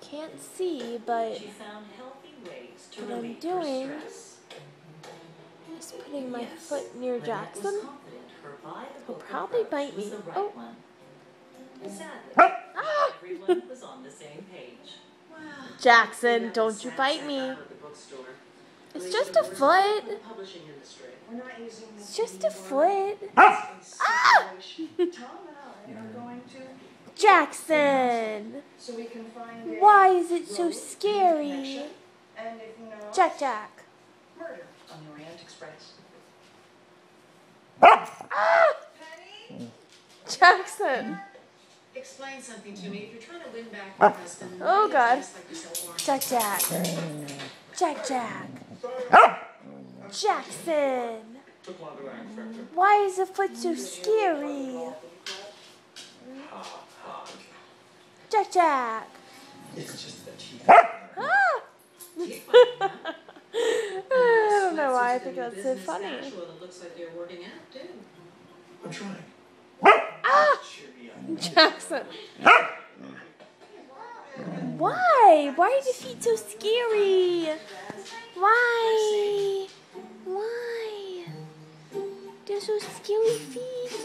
can't see, but what I'm doing is putting my foot near Jackson. He'll probably bite me. Oh. Ah! Jackson, don't you bite me. It's just a foot. It's just a foot. Ah! Jackson! Why is it so scary? Jack. Murder on the Orient Express. Ah! Jackson! Explain something to me. If you're trying to win back your husband, oh God. Jack. Jackson! Why is the foot so scary? Jack. It's just the teeth. Ah! I don't know why I think that's so funny. I'm trying. Ah! Jackson. Why? Why are your feet so scary? Why? They're so scary feet.